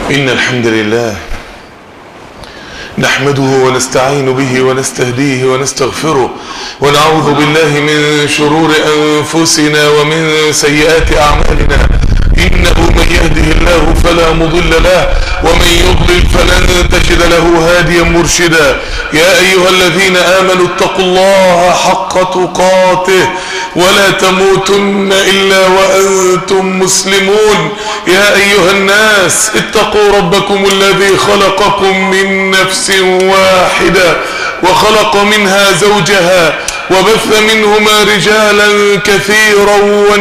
إن الحمد لله نحمده ونستعين به ونستهديه ونستغفره ونعوذ بالله من شرور أنفسنا ومن سيئات أعمالنا. إنه من يهده الله فلا مضل له ومن يضلل فلن تجد له هاديا مرشدا. يا أيها الذين آمنوا اتقوا الله حق تقاته ولا تموتن إلا وأنتم مسلمون. يا أيها الناس اتقوا ربكم الذي خلقكم من نفس واحدة وخلق منها زوجها وبث منهما رجالا كثيرا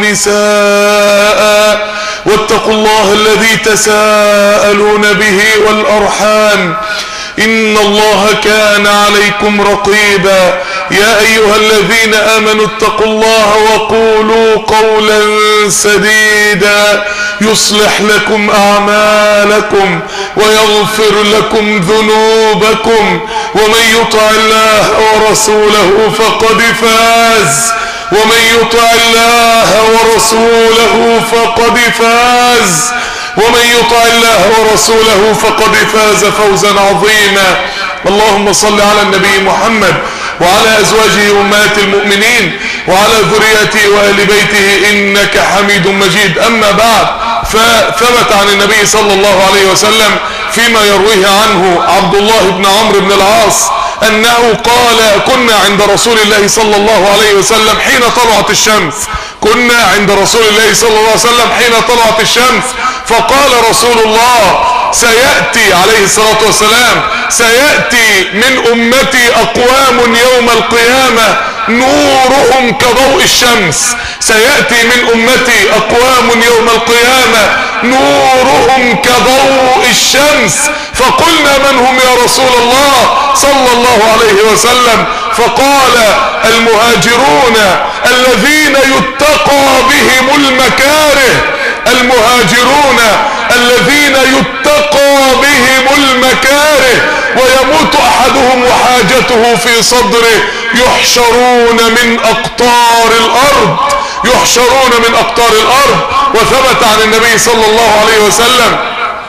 ونساء واتقوا الله الذي تساءلون به والأرحام إن الله كان عليكم رقيبا. يا أيها الذين آمنوا اتقوا الله وقولوا قولا سديدا يصلح لكم أعمالكم ويغفر لكم ذنوبكم ومن يطع الله ورسوله فقد فاز ومن يطع الله ورسوله فقد فاز ومن يطع الله ورسوله فقد فاز فوزا عظيما. اللهم صل على النبي محمد وعلى أزواجه أمهات المؤمنين وعلى ذريته وآل بيته إنك حميد مجيد. أما بعد، فثبت عن النبي صلى الله عليه وسلم فيما يرويه عنه عبد الله بن عمرو بن العاص أنه قال: كنا عند رسول الله صلى الله عليه وسلم حين طلعت الشمس. كنا عند رسول الله صلى الله عليه وسلم حين طلعت الشمس فقال رسول الله: سيأتي عليه الصلاة والسلام سيأتي من أمتي أقوام يوم القيامة نورهم كضوء الشمس. سيأتي من أمتي أقوام يوم القيامة نورهم كضوء الشمس. فقلنا: من هم يا رسول الله صلى الله عليه وسلم؟ فقال: المهاجرون الذين يتقى بهم المكاره. المهاجرون الذين يتقى بهم المكاره ويموت أحدهم وحاجته في صدره يحشرون من أقطار الأرض. يحشرون من أقطار الأرض. وثبت عن النبي صلى الله عليه وسلم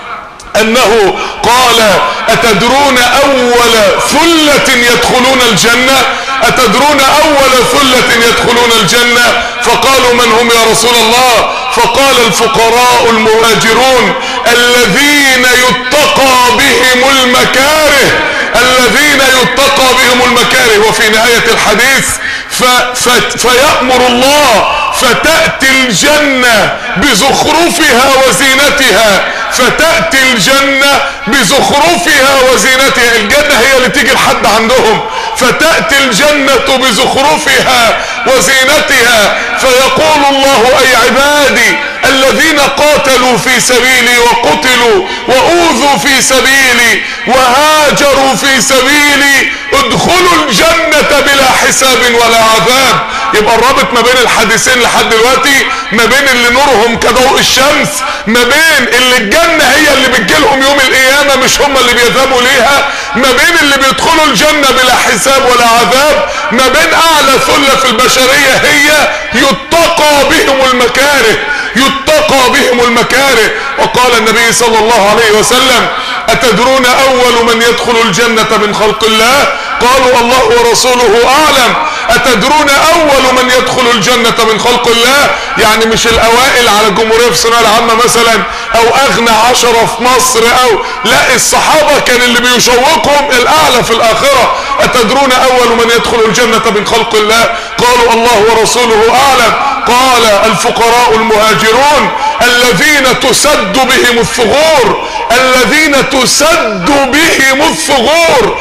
أنه قال: أتدرون أول ثلة يدخلون الجنة؟ أتدرون أول ثلة يدخلون الجنة؟ فقالوا: من هم يا رسول الله؟ فقال: الفقراء المهاجرون الذين يتقى بهم المكاره. الذين يتقى بهم المكاره. وفي نهاية الحديث فيأمر الله فتأتي الجنة بزخرفها وزينتها. فتأتي الجنة بزخرفها وزينتها. الجنة هي اللي تيجي لحد عندهم. فتأتي الجنة بزخرفها وزينتها فيقول الله: أي عبادي الذين قاتلوا في سبيلي وقتلوا وأوذوا في سبيلي وهاجروا في سبيلي ادخلوا الجنة بلا حساب ولا عذاب. يبقى الرابط ما بين الحديثين لحد دلوقتي ما بين اللي نورهم كضوء الشمس، ما بين اللي الجنة هي اللي بتجيلهم يوم القيامة مش هم اللي بيذهبوا ليها، ما بين اللي بيدخلوا الجنة بلا حساب ولا عذاب، ما بين أعلى ثلة في البشرية هي يتقى بهم المكاره. يتقى بهم المكاره. وقال النبي صلى الله عليه وسلم: أتدرون أول من يدخل الجنة من خلق الله؟ قالوا: الله ورسوله أعلم. أتدرون أول من يدخل الجنة من خلق الله؟ يعني مش الأوائل على الجمهورية في الثانوية العامة مثلا أو أغنى 10 في مصر أو لا، الصحابة كان اللي بيشوقهم الأعلى في الآخرة. أتدرون أول من يدخل الجنة من خلق الله؟ قالوا: الله ورسوله أعلم. قال: الفقراء المهاجرون الذين تسد بهم الثغور. الذين تسد بهم الثغور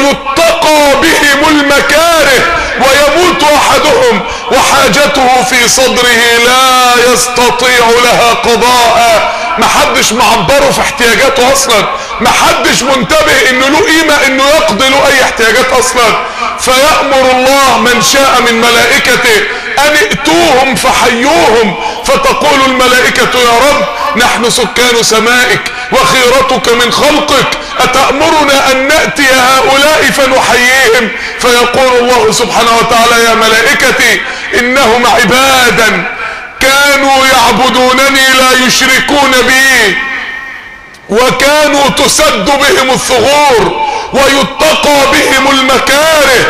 ويتقى بهم المكاره ويموت أحدهم وحاجته في صدره لا يستطيع لها قضاء. محدش معبره في احتياجاته اصلا، محدش منتبه انه له قيمة انه يقضي له اي احتياجات اصلا. فيأمر الله من شاء من ملائكته ان ائتوهم فحيوهم. فتقول الملائكة: يا رب نحن سكان سمائك وخيرتك من خلقك، أتأمرنا أن نأتي هؤلاء فنحييهم؟ فيقول الله سبحانه وتعالى: يا ملائكتي إنهم عبادا كانوا يعبدونني لا يشركون بي وكانوا تسد بهم الثغور ويتقى بهم المكاره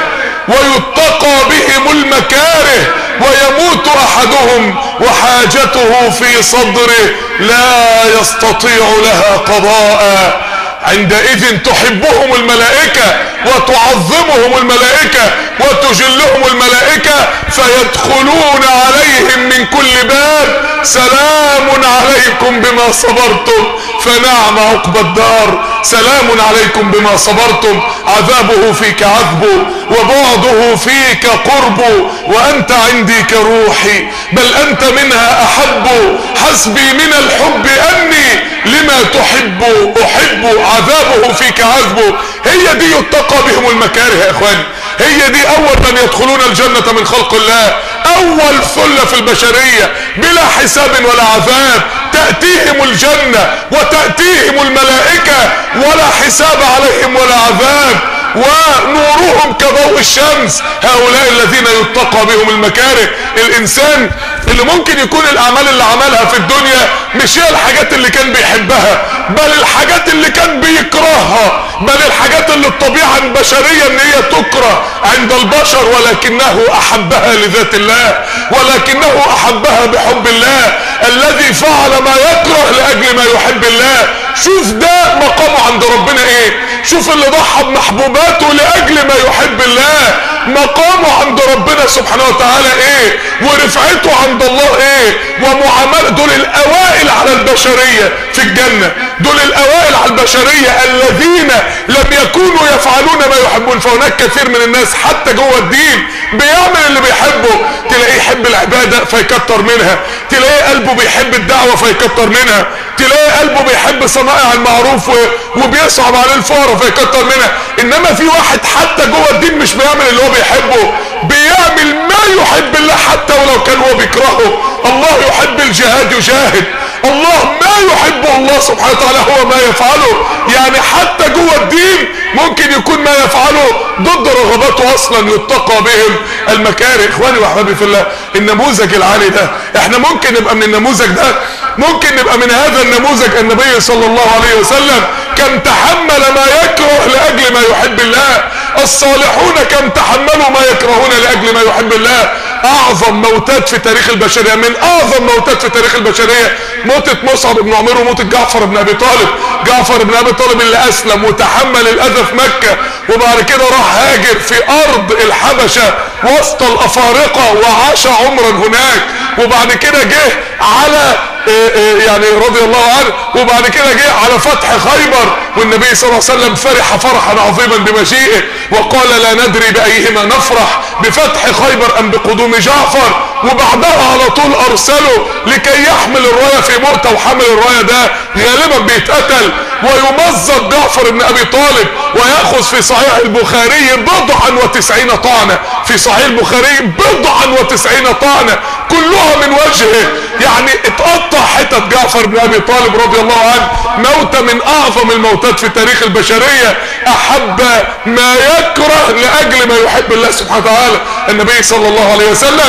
ويموت احدهم وحاجته في صدره لا يستطيع لها قضاء. عندئذ تحبهم الملائكة وتعظمهم الملائكة وتجلهم الملائكة فيدخلون عليهم من كل باب سلام عليكم بما صبرتم فنعم عقبى الدار. سلام عليكم بما صبرتم، عذابه فيك عذبه وبعده فيك قربه وأنت عندي كروحي بل أنت منها أحب حسبي من الحب أني لما تحب أحب عذابه فيك عذبه. هي دي يتقى بهم المكاره يا اخواني، هي دي اول من يدخلون الجنة من خلق الله، اول ثلة في البشرية بلا حساب ولا عذاب تأتيهم الجنة وتأتيهم الملائكة ولا حساب عليهم ولا عذاب ونورهم كضوء الشمس. هؤلاء الذين يتقى بهم المكاره. الانسان اللي ممكن يكون الاعمال اللي عملها في الدنيا مش هي الحاجات اللي كان بيحبها بل الحاجات اللي كان بيكرهها، بل الحاجات اللي الطبيعة البشرية ان هي تكره عند البشر ولكنه احبها لذات الله، ولكنه احبها بحب الله الذي فعل ما يكره لاجل ما يحب الله. شوف ده مقامه عند ربنا ايه، شوف اللي ضحى بمحبوباته لاجل ما يحب الله مقامه عند ربنا سبحانه وتعالى ايه، ورفعته عند الله ايه، ومعامله. دول الاوائل على البشريه في الجنه، دول الاوائل على البشريه الذين لم يكونوا يفعلون ما يحبون. فهناك كثير من الناس حتى جوه الدين بيعمل اللي بيحبه، تلاقيه يحب العباده فيكتر منها، تلاقيه قلبه بيحب الدعوه فيكتر منها، تلاقيه قلبه بيحب صنائع المعروف وبيصعب عليه الفقراء فيكتر منها. انما في واحد حتى جوه الدين مش بيعمل اللي هو بيحبه، بيعمل ما يحب الله حتى ولو كان هو بيكرهه. الله يحب الجهاد يجاهد، الله ما يحبه الله سبحانه وتعالى هو ما يفعله. يعني حتى جوه الدين ممكن يكون ما يفعله ضد رغباته اصلا يتقى بهم المكاره. اخواني واحبابي في الله، النموذج العالي ده احنا ممكن نبقى من النموذج ده، ممكن نبقى من هذا النموذج. النبي صلى الله عليه وسلم كم تحمل ما يكره لاجل ما يحب الله، الصالحون كم تحملوا ما يكرهون لاجل ما يحب الله. اعظم موتات في تاريخ البشريه، من اعظم موتات في تاريخ البشريه موتة مصعب بن عمير وموتة جعفر بن ابي طالب. جعفر بن ابي طالب اللي اسلم وتحمل الاذى في مكة وبعد كده راح هاجر في ارض الحبشة وسط الافارقة وعاش عمرا هناك، وبعد كده جه على يعني رضي الله عنه، وبعد كده جه على فتح خيبر والنبي صلى الله عليه وسلم فرح فرحا عظيما بمجيئه وقال لا ندري بايهما نفرح بفتح خيبر ام بقدوم جعفر. وبعدها على طول ارسله لكي يحمل الرايه في مؤتة، وحمل الرايه ده غالبا بيتقتل ويمزق جعفر بن ابي طالب وياخذ في صحيح البخاري 90 طعنه، في صحيح البخاري 90 طعنه كلها من وجهه، يعني اتقطع حتت جعفر بن ابي طالب رضي الله عنه. موتة من اعظم الموتات في تاريخ البشريه، احب ما يكره لاجل ما يحب الله سبحانه وتعالى. النبي صلى الله عليه وسلم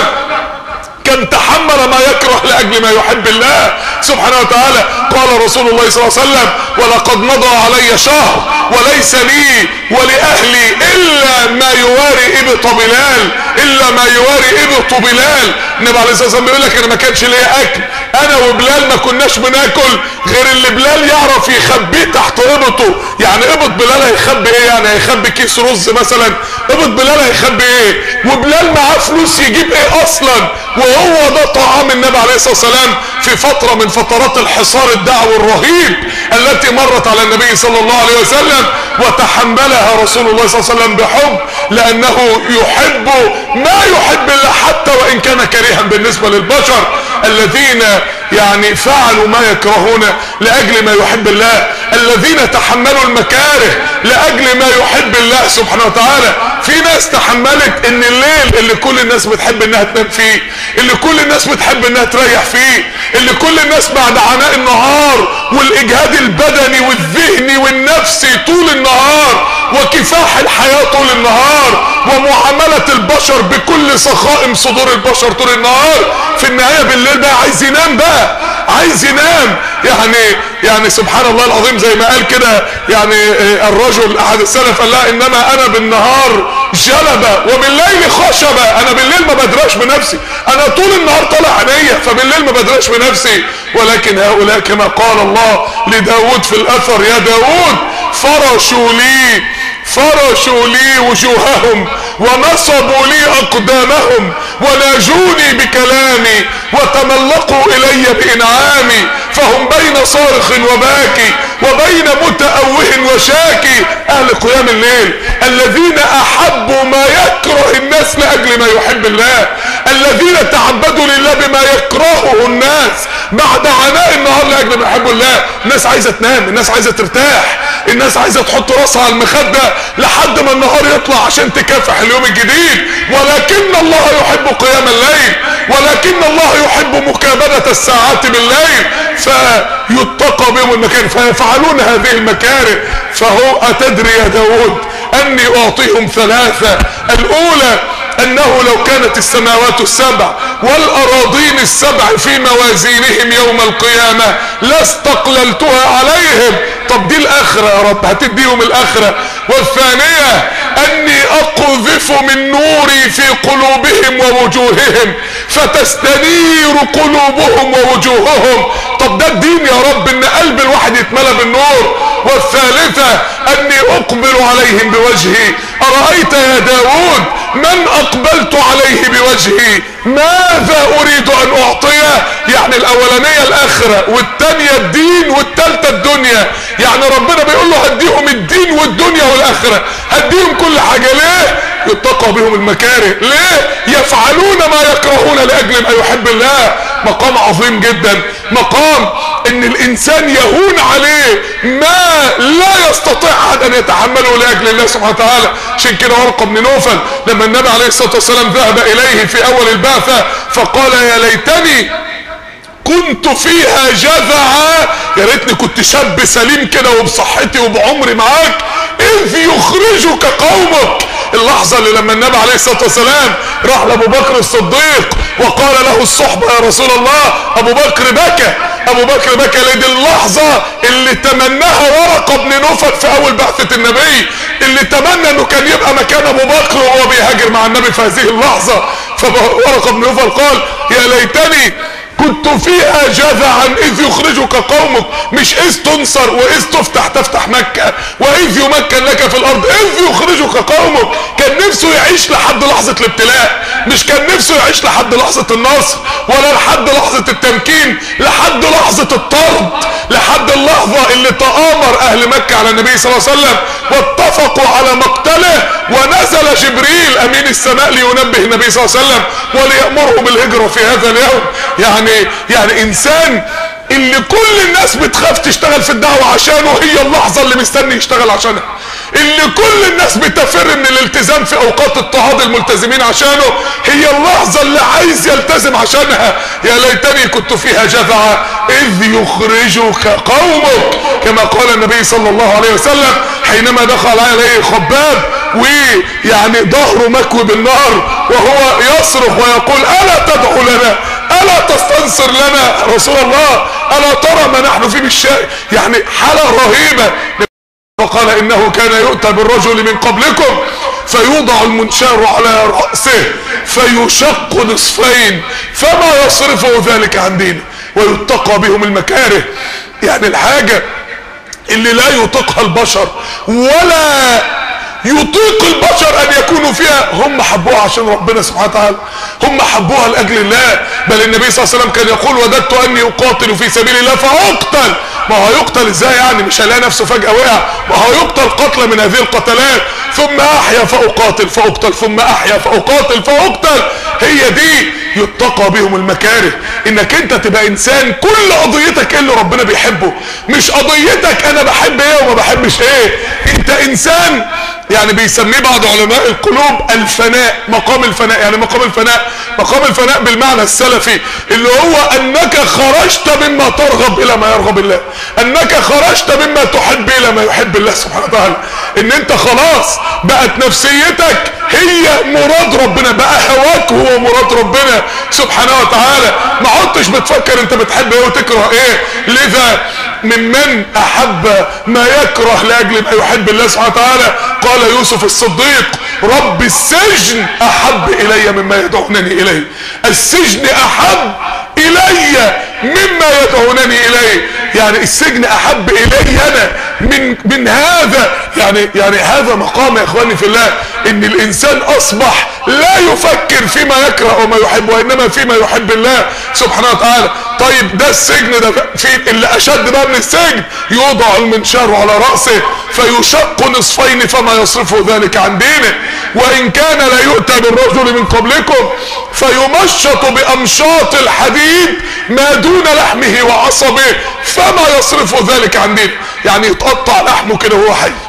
كان تحمل ما يكره لاجل ما يحب الله سبحانه وتعالى. قال رسول الله صلى الله عليه وسلم ولقد مضى علي شهر وليس لي ولاهلي الا ما يواري ابط بلال، الا ما يواري ابط بلال. النبي عليه الصلاه والسلام بيقول لك انا ما كانش ليا اكل، انا وبلال ما كناش بناكل غير اللي بلال يعرف يخبيه تحت ابطه. يعني ابط بلال هيخبي ايه؟ يعني هيخبي كيس رز مثلا؟ ابط بلال هيخبي ايه؟ وبلال معاه فلوس يجيب ايه اصلا؟ وهو ده طعام النبي عليه الصلاه والسلام في فتره من فترات الحصار الدعوي الرهيب التي مرت على النبي صلى الله عليه وسلم، وتحملها رسول الله صلى الله عليه وسلم بحب لانه يحب ما يحب الله حتى وان كان كريها بالنسبه للبشر الذين يعني فعلوا ما يكرهون لاجل ما يحب الله، الذين تحملوا المكاره لاجل ما يحب الله سبحانه وتعالى. في ناس تحملت ان الليل اللي كل الناس بتحب انها تنام فيه، اللي كل الناس بتحب انها تريح فيه، اللي كل الناس بعد عناء النهار والاجهاد البدني والذهني والنفسي طول النهار وكفاح الحياة طول النهار ومعاملة البشر بكل سخائم صدور البشر طول النهار، في النهاية بالليل بقى عايز ينام، بقى عايز ينام. يعني سبحان الله العظيم، زي ما قال كده يعني الرجل احد السلف قال لها انما انا بالنهار جلبة وبالليل خشبة، انا بالليل ما بدرش بنفسي، انا طول النهار طالع عينيا، فبالليل ما بدرش بنفسي. ولكن هؤلاء كما قال الله لداود في الاثر: يا داود فرشوا لي وجوههم ونصبوا لي اقدامهم وناجوني بكلامي وتملقوا الي بانعامي، فهم بين صارخ وباكي وبين متأوه وشاكي. اهل قيام الليل الذين احبوا ما يكره الناس لاجل ما يحب الله، الذين تعبدوا لله بما يكرهه الناس بعد عناء النهار لاجل ما يحب الله. الناس عايزه تنام، الناس عايزه ترتاح، الناس عايزه تحط راسها على المخده لحد ما النهار يطلع عشان تكافح اليوم الجديد. ولكن الله يحب قيام الليل، ولكن الله يحب مكابدة الساعات بالليل، فيتقى بهم المكاره فيفعلون هذه المكاره. فهو أتدري يا داود أني أعطيهم ثلاثة: الأولى أنه لو كانت السماوات السبع والأراضين السبع في موازينهم يوم القيامة لاستقللتها عليهم. طب دي الآخرة يا رب، هتديهم الآخرة. والثانية أني أقذف من نوري في قلوبهم ووجوههم فتستنير قلوبهم ووجوههم. طب ده الدين يا رب، ان قلب الواحد يتملى بالنور. والثالثة اني اقبل عليهم بوجهي. ارأيت يا داود من اقبلت عليه بوجهي ماذا اريد ان اعطيه؟ يعني الاولانية الاخرة، والتانية الدين، والتالتة الدنيا. يعني ربنا بيقول له هديهم الدين والدنيا والاخرة، هديهم كل حاجة. ليه؟ يتقى بهم المكاره. ليه؟ يفعلون ما يكرهون لاجل ما يحب الله. مقام عظيم جدا، مقام ان الانسان يهون عليه ما لا يستطيع احد ان يتحمله لاجل الله سبحانه وتعالى. عشان كده ورقة بن نوفل لما النبي عليه الصلاة والسلام ذهب اليه في اول البعثة فقال: يا ليتني كنت فيها جذعا، يا ريتني كنت شاب سليم كده وبصحتي وبعمري معاك، اذ يخرجك قومك. اللحظة اللي لما النبي عليه الصلاة والسلام راح لابو بكر الصديق وقال له الصحبة يا رسول الله، ابو بكر بكى لدي اللحظة اللي تمناها ورقة بن نوفل في اول بعثة النبي، اللي تمنى انه كان يبقى مكان ابو بكر وهو بيهاجر مع النبي في هذه اللحظة. فورقة بن نوفل قال: يا ليتني كنت فيها جذعا اذ يخرجك قومك، مش اذ تنصر واذ تفتح مكة واذ يمكن لك في الارض، اذ يخرجك قومك. كان نفسه يعيش لحد لحظة الابتلاء، مش كان نفسه يعيش لحد لحظة النصر ولا لحد لحظة التمكين، لحد لحظة الطرد، لحد اللحظة اللي تآمر اهل مكة على النبي صلى الله عليه وسلم واتفقوا على مقتله، ونزل جبريل امين السماء لينبه النبي صلى الله عليه وسلم وليأمره بالهجرة في هذا اليوم. يعني انسان اللي كل الناس بتخاف تشتغل في الدعوة عشانه، هي اللحظة اللي مستني يشتغل عشانها. اللي كل الناس بتفر من الالتزام في اوقات اضطهاد الملتزمين عشانه، هي اللحظة اللي عايز يلتزم عشانها. يا ليتني كنت فيها جذعا اذ يخرجك قومك، كما قال النبي صلى الله عليه وسلم حينما دخل عليه خباب ويعني ظهره مكوي بالنار وهو يصرخ ويقول: الا تدعو لنا، الا تستنصر لنا رسول الله، الا ترى ما نحن فيه بالشيء؟ يعني حالة رهيبة. وقال: انه كان يؤتى بالرجل من قبلكم فيوضع المنشار على رأسه فيشق نصفين فما يصرفه ذلك عن دينه ويتقى بهم المكاره. يعني الحاجة اللي لا يطيقها البشر ولا يطيق البشر ان يكونوا فيها، هم حبوها عشان ربنا سبحانه وتعالى، هم حبوها لاجل الله. بل النبي صلى الله عليه وسلم كان يقول: وددت اني اقاتل في سبيل الله فاقتل. ما هو يقتل ازاي يعني؟ مش هيلاقي نفسه فجأة وقع، ما هو يقتل قتل من هذه القتلات، ثم احيا فاقاتل ثم احيا فاقاتل. هي دي يتقى بهم المكاره. انك انت تبقى انسان كل قضيتك ايه اللي ربنا بيحبه، مش قضيتك انا بحب ايه وما بحبش ايه. انت انسان يعني بيسميه بعض علماء القلوب الفناء، مقام الفناء. يعني مقام الفناء بالمعنى السلفي اللي هو انك خرجت مما ترغب الى ما يرغب الله، انك خرجت مما تحب الى ما يحب الله سبحانه وتعالى. ان انت خلاص بقت نفسيتك هي مراد ربنا، بقى هواك هو مراد ربنا سبحانه وتعالى. ما عدتش بتفكر انت بتحب ايه وتكره ايه. لذا ممن احب ما يكره لاجل ما يحب الله سبحانه وتعالى قال يوسف الصديق رب السجن احب الي مما يدعونني اليه. السجن احب الي مما يدعونني اليه، يعني السجن احب الي انا من هذا. يعني هذا مقام يا اخواني في الله، ان الانسان اصبح لا يفكر فيما يكره وما يحب، وانما فيما يحب الله سبحانه وتعالى. طيب ده السجن، ده في اللي اشد بقى من السجن، يوضع المنشار على رأسه فيشق نصفين فما يصرفه ذلك عن دينه، وان كان لا يؤتى بالرجل من قبلكم فيمشط بامشاط الحديد ما دون لحمه وعصبه فما يصرفه ذلك عن دينه. يعني يتقطع لحمه كده وهو حي،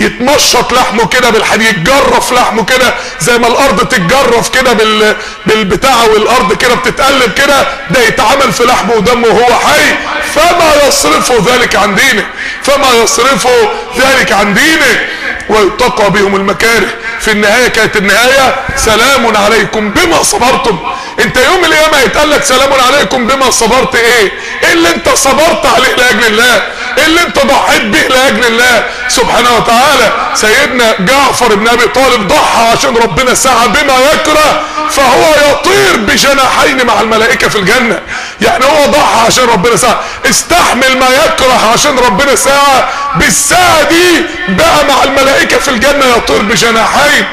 يتمشط لحمه كده بالحديد، يتجرف لحمه كده زي ما الارض تتجرف كده بالبتاع، والارض كده بتتقلب كده، ده يتعمل في لحمه ودمه وهو حي. فما يصرفه ذلك عن دينه، فما يصرفه ذلك عن دينه، ويتقى بهم المكاره. في النهاية كانت النهاية سلام عليكم بما صبرتم. انت يوم القيامة يتقال لك سلام عليكم بما صبرت. ايه اللي انت صبرت عليه لاجل الله، اللي انت ضحيت به لاجل الله سبحانه وتعالى. سيدنا جعفر بن ابي طالب ضحى عشان ربنا سعى بما يكره، فهو يطير بجناحين مع الملائكة في الجنة. يعني هو ضحى عشان ربنا سعى، استحمل ما يكره عشان ربنا سعى، بالساعة دي بقى مع الملائكة في الجنة يطير بجناحين.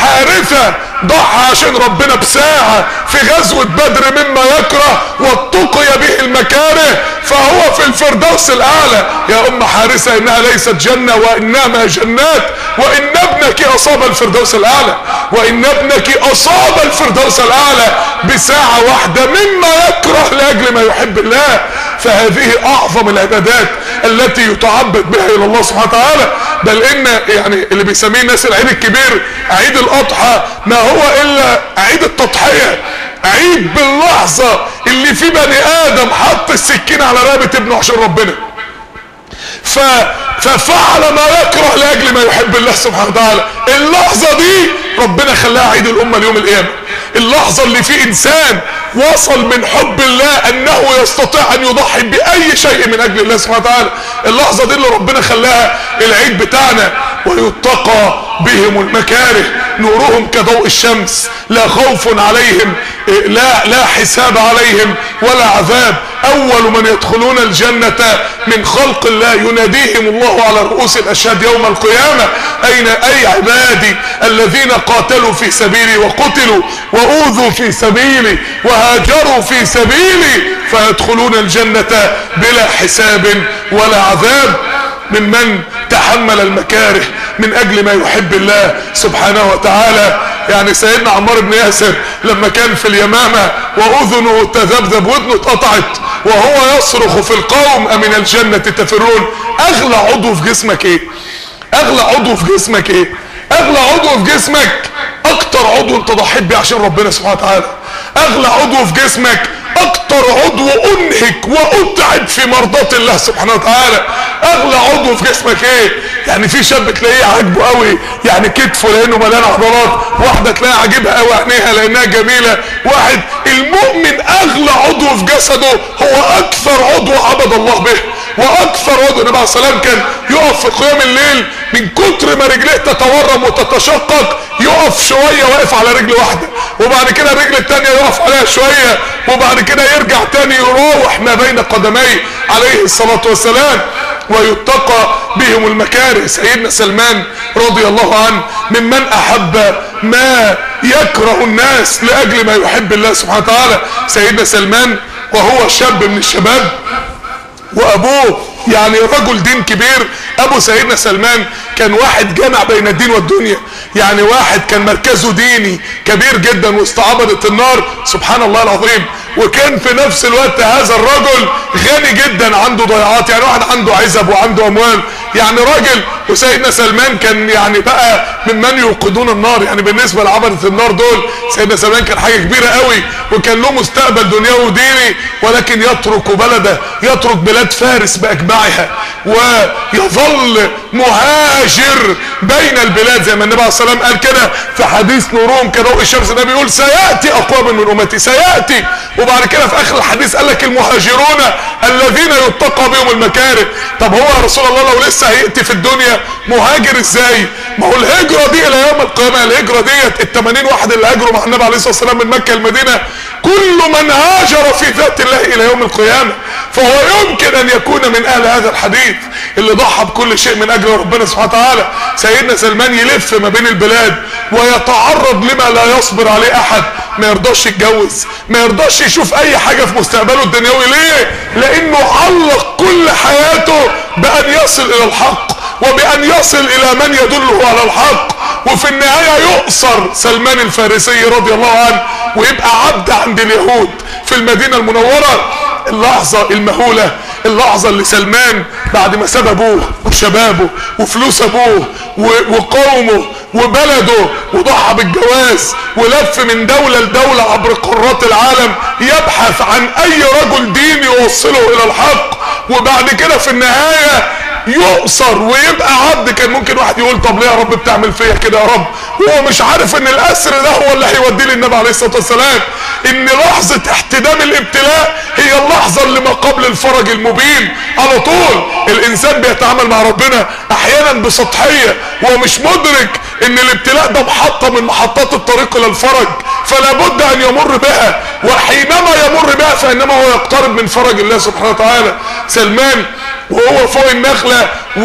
حارثة ضحى عشان ربنا بساعة في غزوة بدر مما يكره واتقي به المكاره، فهو في الفردوس الاعلى. يا ام حارثة انها ليست جنة وانما جنات، وان ابنك اصاب الفردوس الاعلى، وان ابنك اصاب الفردوس الاعلى بساعة واحدة مما يكره لاجل ما يحب الله. فهذه اعظم العبادات التي يتعبد بها الى الله سبحانه وتعالى. بل ان يعني اللي بيسميه الناس العيد الكبير عيد الاضحى ما هو الا عيد التضحية، عيد باللحظة اللي في بني ادم حط السكين على رقبة ابنه عشان ربنا، ففعل ما يكره لاجل ما يحب الله سبحانه وتعالى. اللحظة دي ربنا خلاها عيد الامة اليوم القيامة. اللحظة اللي في انسان وصل من حب الله انه يستطيع ان يضحي باي شيء من اجل الله سبحانه وتعالى. اللحظة دي اللي ربنا خلاها العيد بتاعنا. ويتقى بهم المكاره نورهم كضوء الشمس لا خوف عليهم لا حساب عليهم ولا عذاب. اول من يدخلون الجنة من خلق الله يناديهم الله على رؤوس الاشهاد يوم القيامة اين اي عبادي الذين قاتلوا في سبيلي وقتلوا واوذوا في سبيلي وهاجروا في سبيلي فيدخلون الجنة بلا حساب ولا عذاب. ممن تحمل المكاره من اجل ما يحب الله سبحانه وتعالى. يعني سيدنا عمار بن ياسر لما كان في اليمامة واذنه تذبذب ودنه اتقطعت وهو يصرخ في القوم امن الجنة تفرون. اغلى عضو في جسمك ايه؟ اغلى عضو في جسمك ايه؟ اغلى عضو في جسمك اكتر عضو انت ضحيت بيه عشان ربنا سبحانه وتعالى. اغلى عضو في جسمك اكتر عضو انهك واتعب في مرضات الله سبحانه وتعالى. اغلى عضو في جسمك ايه؟ يعني في شاب تلاقيه عاجبه قوي يعني كتفه لانه مليان عضلات، واحده تلاقيها عاجبها قوي عينيها لانها جميله، واحد المؤمن اغلى عضو في جسده هو اكثر عضو عبد الله به واكثر عضو. النبي عليه السلام كان يقف في قيام الليل من كتر ما رجليه تتورم وتتشقق يقف شويه واقف على رجل واحده، وبعد كده الرجل الثانيه يقف عليها شويه، وبعد كده يرجع تاني يراوح ما بين قدميه عليه الصلاه والسلام. ويتقى بهم المكاره. سيدنا سلمان رضي الله عنه ممن احب ما يكره الناس لاجل ما يحب الله سبحانه وتعالى. سيدنا سلمان وهو شاب من الشباب وابوه يعني رجل دين كبير. ابو سيدنا سلمان كان واحد جمع بين الدين والدنيا، يعني واحد كان مركزه ديني كبير جدا وسط عبدة النار سبحان الله العظيم. وكان في نفس الوقت هذا الرجل غني جدا عنده ضيعات، يعني واحد عنده عزب وعنده اموال، يعني راجل. وسيدنا سلمان كان يعني بقى ممن يوقدون النار، يعني بالنسبة لعبدة النار دول سيدنا سلمان كان حاجة كبيرة قوي وكان له مستقبل دنيوي وديني، ولكن يترك بلده، يترك بلاد فارس باجمعها ويظل مهاجر بين البلاد، زي ما النبي عليه الصلاه والسلام قال كده في حديث نورهم كضوء الشمس. النبي بيقول سياتي اقوام من امتي، سياتي. وبعد كده في اخر الحديث قال لك المهاجرون الذين يتقى بهم المكاره. طب هو يا رسول الله لو لسه هياتي في الدنيا مهاجر ازاي؟ ما هو الهجره دي الى يوم القيامه، الهجره ديت ال80 واحد اللي هاجروا مع النبي عليه الصلاه والسلام من مكه المدينه، كل من هاجر في ذات الله الى يوم القيامه، فهو يمكن ان يكون من اهل هذا الحديث اللي ضحى بكل شيء من اجل ربنا سبحانه وتعالى. سيدنا سلمان يلف ما بين البلاد ويتعرض لما لا يصبر عليه احد، ما يرضاش يتجوز، ما يرضاش يشوف اي حاجه في مستقبله الدنيوي. ليه؟ لانه علق كل حياته بان يصل الى الحق وبان يصل الى من يدله على الحق، وفي النهايه يؤسر سلمان الفارسي رضي الله عنه ويبقى عبد عند اليهود في المدينه المنوره. اللحظه المهوله، اللحظه اللي سلمان بعد ما ساب ابوه وشبابه وفلوس ابوه وقومه وبلده وضحى بالجواز ولف من دوله لدوله عبر قارات العالم يبحث عن اي رجل دين يوصله الى الحق، وبعد كده في النهايه يؤسر ويبقى عبد. كان ممكن واحد يقول طب ليه يا رب بتعمل فيا كده يا رب؟ هو مش عارف ان الاسر ده هو اللي هيوديه للنبي عليه الصلاه والسلام، ان لحظه احتدام الابتلاء هي اللحظه اللي ما قبل الفرج المبين. على طول الانسان بيتعامل مع ربنا احيانا بسطحيه ومش مدرك ان الابتلاء ده محطه من محطات الطريق الى الفرج، فلا بد ان يمر بها، وحينما يمر بها فانما هو يقترب من فرج الله سبحانه وتعالى. سلمان وهو فوق النخلة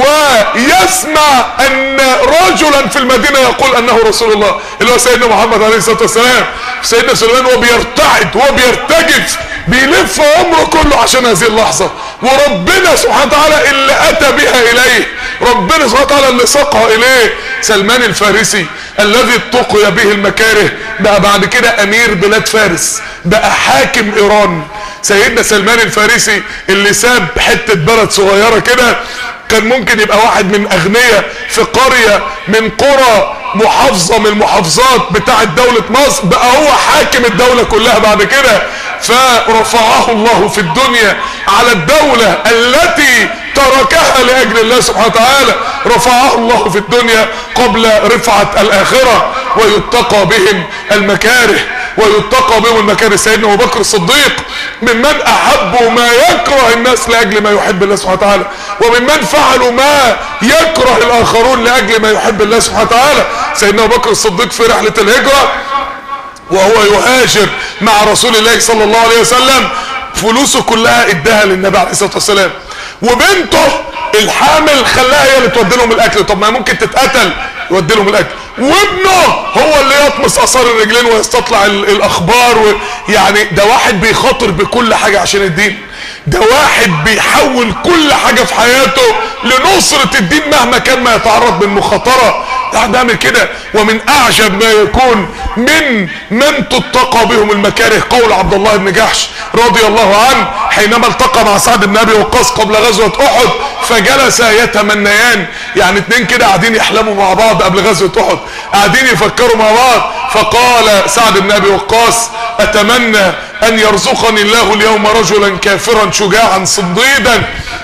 ويسمع ان رجلا في المدينة يقول انه رسول الله، اللي هو سيدنا محمد عليه الصلاة والسلام. سيدنا سليمان هو بيرتعد وهو بيرتجف، بيلف عمره كله عشان هذه اللحظة، وربنا سبحانه وتعالى اللي اتى بها اليه، ربنا سبحانه وتعالى اللي ساقها اليه. سلمان الفارسي الذي اتقي به المكاره بقى بعد كده امير بلاد فارس، بقى حاكم ايران. سيدنا سلمان الفارسي اللي ساب حتة بلد صغيرة كده، كان ممكن يبقى واحد من اغنياء في قرية من قرى محافظة من المحافظات بتاعة دولة مصر، بقى هو حاكم الدولة كلها بعد كده. فرفعه الله في الدنيا على الدولة التي تركها لأجل الله سبحانه وتعالى، رفعه الله في الدنيا قبل رفعة الآخرة. ويتقى بهم المكاره، ويتقى بهم المكاره. سيدنا أبو بكر الصديق ممن أحبوا ما يكره الناس لأجل ما يحب الله سبحانه وتعالى، وممن فعلوا ما يكره الآخرون لأجل ما يحب الله سبحانه وتعالى. سيدنا أبو بكر الصديق في رحلة الهجرة وهو يهاجر مع رسول الله صلى الله عليه وسلم، فلوسه كلها اداها للنبي عليه الصلاة والسلام، وبنته الحامل خلاها هي اللي تودي لهم الاكل. طب ما ممكن تتقتل، يودي لهم الاكل. وابنه هو اللي يطمس اثار الرجلين ويستطلع الاخبار. يعني ده واحد بيخاطر بكل حاجة عشان الدين، ده واحد بيحول كل حاجة في حياته لنصرة الدين مهما كان ما يتعرض من مخاطرة. ده بيعمل كده. ومن اعجب ما يكون من تتقى بهم المكاره قول عبد الله بن جحش رضي الله عنه حينما التقى مع سعد بن ابي وقاص قبل غزوة احد، فجلسا يتمنيان، يعني اتنين كده قاعدين يحلموا مع بعض قبل غزوة احد، قاعدين يفكروا مع بعض. فقال سعد بن ابي وقاص اتمنى ان يرزقني الله اليوم رجلا كافرا شجاعا صديدا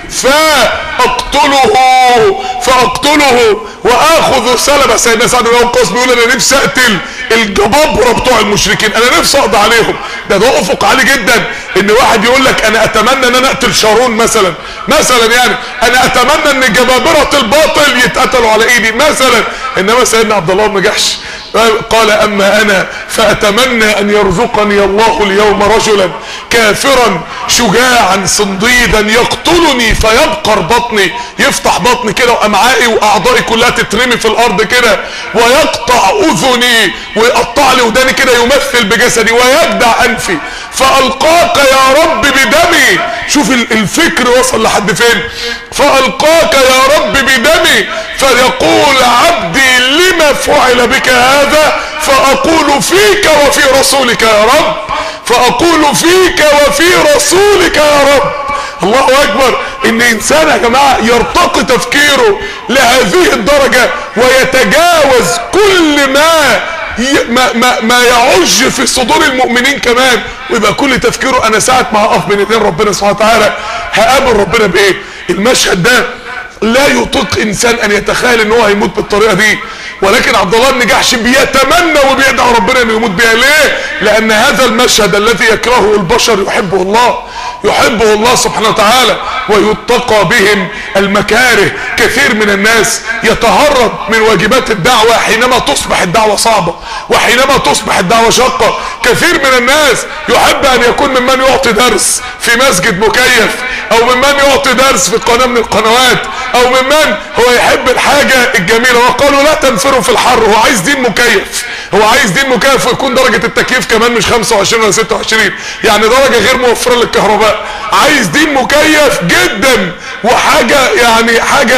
فاقتله واخذ سلبه. سيدنا سعد بن ابي وقاص بيقول انا نفسي اقتل الجبابره بتوع المشركين، انا نفسي اقضي عليهم. ده افق عالي جدا ان واحد يقول لك انا اتمنى ان انا اقتل شارون مثلا يعني انا اتمنى ان جبابره الباطل يتقتلوا على ايدي مثلا. انما سيدنا عبد الله بن جحش قال اما انا فاتمنى ان يرزقني الله اليوم رجلا كافرا شجاعا صنديدا يقتلني فيبقر بطني، يفتح بطني كده وامعائي واعضائي كلها تترمي في الارض كده، ويقطع اذني ويقطع لي وداني كده يمثل بجسدي، ويجدع انفي فالقاك يا رب بدمي. شوف الفكر وصل لحد فين. فالقاك يا رب بدمي فيقول عبدي لما فعل بك هذا، فاقول فيك وفي رسولك يا رب، فاقول فيك وفي رسولك يا رب. الله اكبر. ان انسان يا جماعة يرتقي تفكيره لهذه الدرجة ويتجاوز كل ما يعج في صدور المؤمنين كمان، ويبقى كل تفكيره انا ساعة ما هقف بين ايدين ربنا سبحانه وتعالى هقابل ربنا بايه. المشهد ده لا يطيق انسان ان يتخيل ان هو هيموت بالطريقه دي، ولكن عبد الله بن جحش بيتمنى وبيدعو ربنا انه يموت بيها. ليه؟ لان هذا المشهد الذي يكرهه البشر يحبه الله، يحبه الله سبحانه وتعالى، ويتقى بهم المكاره. كثير من الناس يتهرب من واجبات الدعوة حينما تصبح الدعوة صعبة وحينما تصبح الدعوة شاقة. كثير من الناس يحب ان يكون ممن يعطي درس في مسجد مكيف، او ممن يعطي درس في قناة من القنوات، او ممن هو يحب الحاجة الجميلة. وقالوا لا تنفروا في الحر، هو عايز دين مكيف، هو عايز دين مكيف ويكون درجة التكييف كمان مش 25 ولا 26، يعني درجة غير موفرة للكهرباء. عايز دين مكيف جدا وحاجة يعني حاجة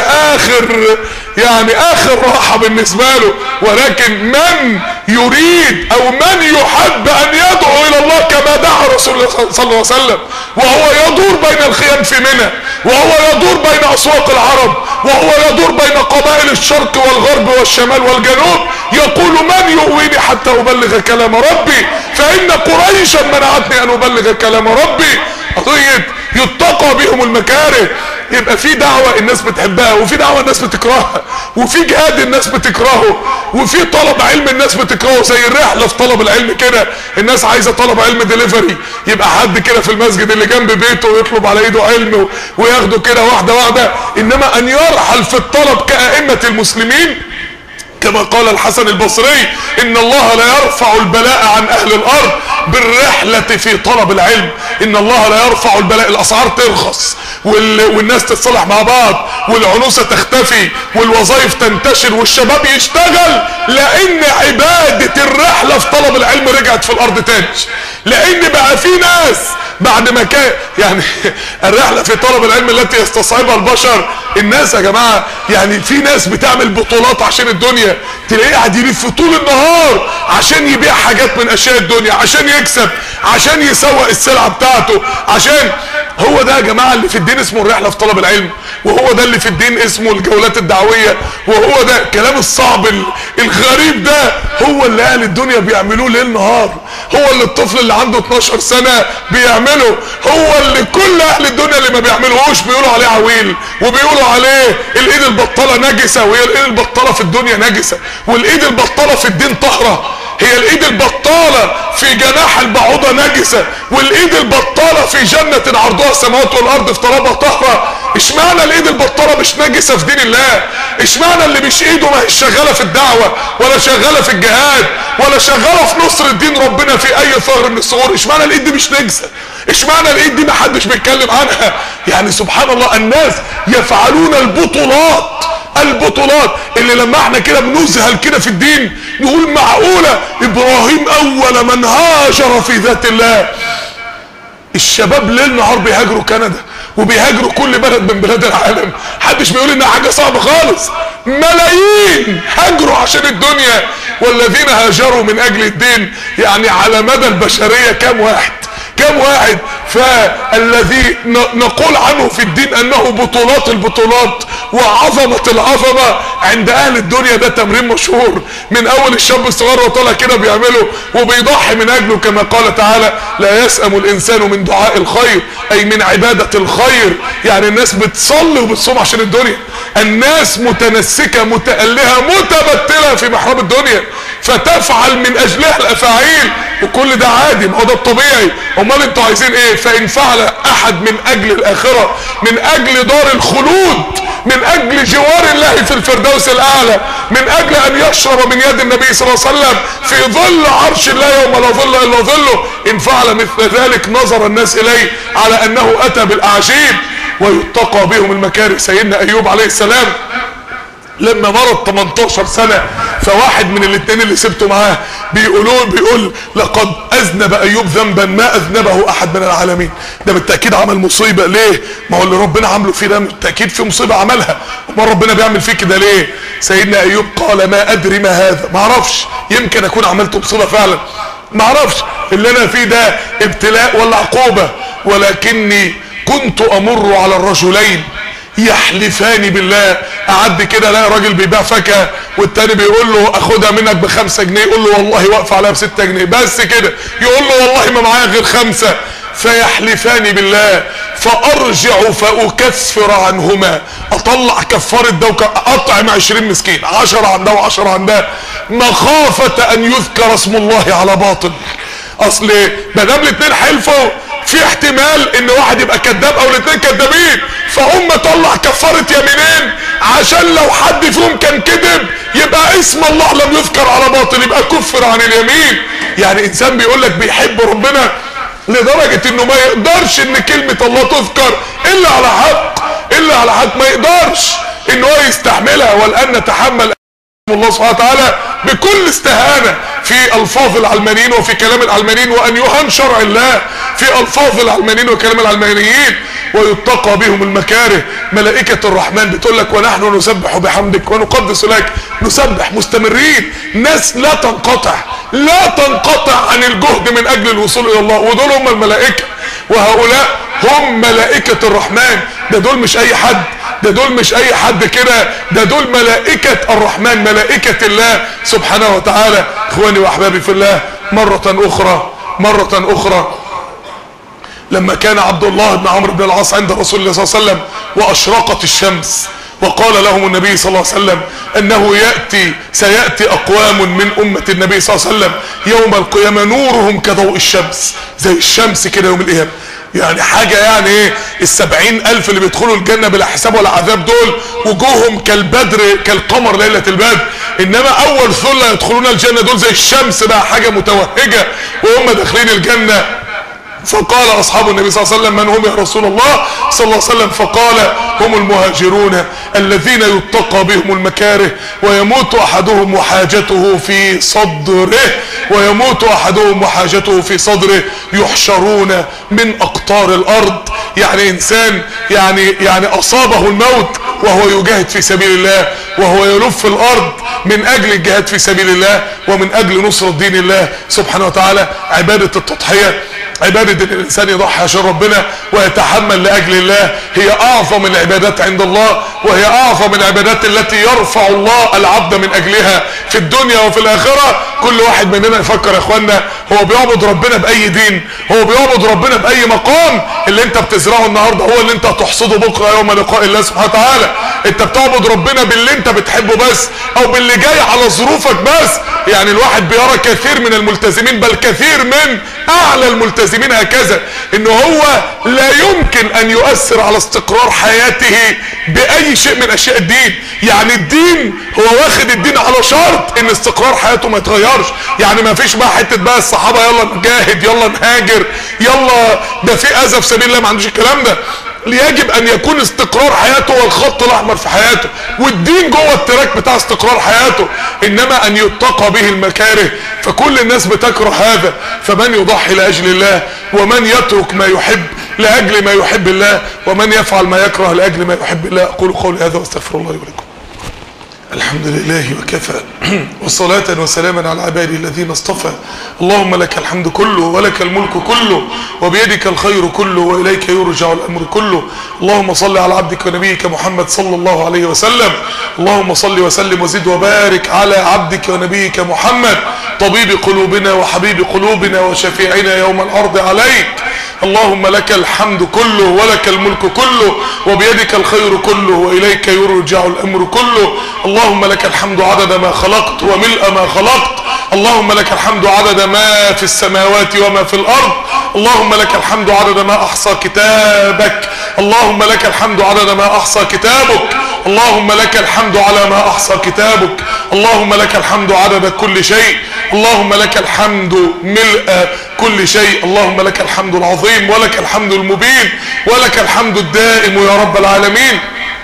اخر راحة بالنسبة له. ولكن من يريد او من يحب ان يدعو الى الله كما دعا رسول الله صلى الله عليه وسلم، وهو يدور بين الخيام في منى، وهو يدور بين اسواق العرب، وهو يدور بين قبائل الشرق والغرب والشمال والجنوب، يقول من يؤويني حتى ابلغ كلام ربي، فان قريشا منعتني ان ابلغ كلام ربي. قضية يتقى بهم المكاره. يبقى في دعوة الناس بتحبها، وفي دعوة الناس بتكرهها، وفي جهاد الناس بتكرهه، وفي طلب علم الناس بتكرهه. زي الرحلة في طلب العلم كده، الناس عايزة طلب علم ديليفري، يبقى حد كده في المسجد اللي جنب بيته ويطلب على ايده علم وياخده كده واحدة واحدة. انما ان يرحل في الطلب كأئمة المسلمين، كما قال الحسن البصري ان الله لا يرفع البلاء عن اهل الارض بالرحلة في طلب العلم. ان الله لا يرفع البلاء، الاسعار ترخص والناس تتصالح مع بعض والعنوسة تختفي والوظائف تنتشر والشباب يشتغل، لان عبادة الرحلة في طلب العلم رجعت في الارض تاني. لان بقى في ناس بعد ما كان يعني الرحلة في طلب العلم التي يستصعبها البشر، الناس يا جماعة يعني في ناس بتعمل بطولات عشان الدنيا، تلاقيه قاعد يلف طول النهار عشان يبيع حاجات من اشياء الدنيا، عشان يكسب، عشان يسوق السلعة بتاعته، عشان هو ده يا جماعة اللي في الدين اسمه الرحلة في طلب العلم، وهو ده اللي في الدين اسمه الجولات الدعوية، وهو ده الكلام الصعب الغريب ده هو اللي اهل الدنيا بيعملوه ليل نهار، هو اللي الطفل اللي عنده 12 سنة بيعمله، هو اللي كل اهل الدنيا اللي ما بيعملوهوش بيقولوا عليه عويل، وبيقولوا عليه الايد البطالة نجسة، وهي الايد البطالة في الدنيا نجسة، والايد البطالة في الدين طهرة. هي الايد البطالة في جناح البعوضة نجسة، والايد البطالة في جنة عرضها السماوات والارض في طلبها طهرة. اشمعنى الايد البطالة مش نجسة في دين الله؟ اشمعنى اللي مش ايده ما هي شغالة في الدعوة ولا شغالة في الجهاد ولا شغالة في نصر الدين ربنا في اي ثغر من الثغور؟ اشمعنى الايد دي مش نجسة؟ اشمعنى الايد دي ما حدش بيتكلم عنها؟ يعني سبحان الله، الناس يفعلون البطولات اللي لما احنا كده بنذهل كده في الدين نقول معقولة ابراهيم اول من هاجر في ذات الله. الشباب ليل نهار بيهاجروا كندا وبيهاجروا كل بلد من بلاد العالم، محدش بيقول انها حاجة صعبة خالص. ملايين هاجروا عشان الدنيا، والذين هاجروا من اجل الدين يعني على مدى البشرية كام واحد؟ فالذي نقول عنه في الدين انه بطولات البطولات وعظمة العظمة عند اهل الدنيا، ده تمرين مشهور من اول الشاب الصغير وطالع كده بيعمله وبيضحي من اجله، كما قال تعالى لا يسأم الانسان من دعاء الخير، اي من عبادة الخير. يعني الناس بتصلي وبتصوم عشان الدنيا، الناس متنسكة متألهة متبتلة في محراب الدنيا فتفعل من اجلها الافاعيل، وكل ده عادي، ما هو ده الطبيعي. امال انتوا عايزين ايه؟ فان فعل احد من اجل الاخرة، من اجل دار الخلود، من اجل جوار الله في الفردوس الاعلى، من اجل ان يشرب من يد النبي صلى الله عليه وسلم في ظل عرش الله يوم لا ظل الا ظله، ان فعل مثل ذلك نظر الناس اليه على انه اتى بالاعاجيب. ويتقى بهم المكاره. سيدنا ايوب عليه السلام لما مرض 18 سنة، فواحد من الاثنين اللي سبته معاه بيقول لقد اذنب ايوب ذنبا ما اذنبه احد من العالمين. ده بالتأكيد عمل مصيبة. ليه؟ ما هو اللي ربنا عمله فيه ده بالتأكيد في مصيبة عملها، امال ربنا بيعمل فيه كده ليه؟ سيدنا ايوب قال ما ادري ما هذا، ما اعرفش، يمكن اكون عملت مصيبة فعلا، ما اعرفش اللي انا فيه ده ابتلاء ولا عقوبة، ولكني كنت امر على الرجلين يحلفان بالله. اعدي كده الاقي راجل بيبيع فاكهه والتاني بيقول له اخدها منك ب5 جنيه، يقول له والله واقفه عليها ب6 جنيه بس كده، يقول له والله ما معايا غير 5. فيحلفان بالله فارجع فاكفر عنهما، اطلع كفارة ده اطعم 20 مسكين، 10 عن ده و10 عن ده، مخافة ان يذكر اسم الله على باطل. اصل ما دام الاتنين حلفوا في احتمال ان واحد يبقى كذاب او الاتنين كذابين، فهم طلع كفارة يمينين عشان لو حد فيهم كان كذب يبقى اسم الله لم يذكر على باطل، يبقى كفر عن اليمين. يعني انسان بيقول لك بيحب ربنا لدرجة انه ما يقدرش ان كلمة الله تذكر الا على حق، الا على حق، ما يقدرش ان هو يستحملها. والان نتحمل الله سبحانه وتعالى بكل استهانة في الفاظ العلمانيين وفي كلام العلمانيين، وان يهان شرع الله في الفاظ العلمانيين وكلام العلمانيين ويتقى بهم المكاره. ملائكة الرحمن بتقول لك ونحن نسبح بحمدك ونقدس لك، نسبح مستمرين، ناس لا تنقطع عن الجهد من اجل الوصول الى الله، ودول هم الملائكة، وهؤلاء هم ملائكة الرحمن. ده دول مش اي حد، ده دول مش اي حد كده، ده دول ملائكة الرحمن، ملائكة الله سبحانه وتعالى. اخواني واحبابي في الله، مرة اخرى لما كان عبد الله بن عمرو بن العاص عند رسول الله صلى الله عليه وسلم واشرقت الشمس، وقال لهم النبي صلى الله عليه وسلم انه سيأتي اقوام من امة النبي صلى الله عليه وسلم يوم القيامة نورهم كضوء الشمس، زي الشمس كده يوم القيامة. يعني حاجة يعني ايه، 70,000 اللي بيدخلوا الجنة بلا حساب ولا عذاب دول وجوههم كالبدر كالقمر ليلة البدر، انما اول ثلة يدخلون الجنة دول زي الشمس بقى، حاجة متوهجة وهم داخلين الجنة. فقال اصحاب النبي صلى الله عليه وسلم من هم يا رسول الله صلى الله عليه وسلم؟ فقال هم المهاجرون الذين يتقى بهم المكاره ويموت احدهم وحاجته في صدره، يحشرون من اقطار الارض. يعني انسان يعني اصابه الموت وهو يجاهد في سبيل الله، وهو يلف الارض من اجل الجهاد في سبيل الله ومن اجل نصرة دين الله سبحانه وتعالى. عبادة التضحية، عبادة ان الانسان يضحي عشان ربنا ويتحمل لاجل الله، هي اعظم العبادات عند الله، وهي اعظم العبادات التي يرفع الله العبد من اجلها في الدنيا وفي الاخرة. كل واحد مننا يفكر يا اخوانا هو بيعبد ربنا باي دين، هو بيعبد ربنا باي مقام. اللي انت بتزرعه النهاردة هو اللي انت هتحصده بكرة يوم لقاء الله سبحانه وتعالى. انت بتعبد ربنا باللي انت بتحبه بس، او باللي جاي على ظروفك بس. يعني الواحد بيرى كثير من الملتزمين، بل كثير من اعلى الملتزمين هكذا، انه هو لا يمكن ان يؤثر على استقرار حياته باي شيء من اشياء الدين. يعني الدين هو واخد الدين على شرط ان استقرار حياته ما يتغيرش. يعني ما فيش بقى حته بقى الصحابه يلا نجاهد يلا نهاجر يلا ده في اذى في سبيل الله، ما عندوش الكلام ده. يجب ان يكون استقرار حياته هو الخط الاحمر في حياته، والدين جوه التراك بتاع استقرار حياته، انما ان يتقى به المكاره. فكل الناس بتكره هذا، فمن يضحي لاجل الله، ومن يترك ما يحب لاجل ما يحب الله، ومن يفعل ما يكره لاجل ما يحب الله. اقول قولي هذا واستغفر الله لي ولكم. الحمد لله وكفى، والصلاة وسلاما على عبادي الذين اصطفى. اللهم لك الحمد كله ولك الملك كله وبيدك الخير كله وإليك يرجع الأمر كله. اللهم صل على عبدك ونبيك محمد صلى الله عليه وسلم. اللهم صل وسلم وزد وبارك على عبدك ونبيك محمد طبيب قلوبنا وحبيب قلوبنا وشفيعنا يوم العرض عليك. اللهم لك الحمد كله ولك الملك كله وبيدك الخير كله وإليك يرجع الأمر كله. اللهم لك الحمد عدد ما خلقت وملء ما خلقت. اللهم لك الحمد عدد ما في السماوات وما في الأرض. اللهم لك الحمد عدد ما أحصى كتابك. اللهم لك الحمد عدد ما أحصى كتابك. اللهم لك الحمد على ما أحصى كتابك. اللهم لك الحمد عدد كل شيء. اللهم لك الحمد ملء كل شيء. اللهم لك الحمد العظيم ولك الحمد المبين ولك الحمد الدائم يا رب العالمين.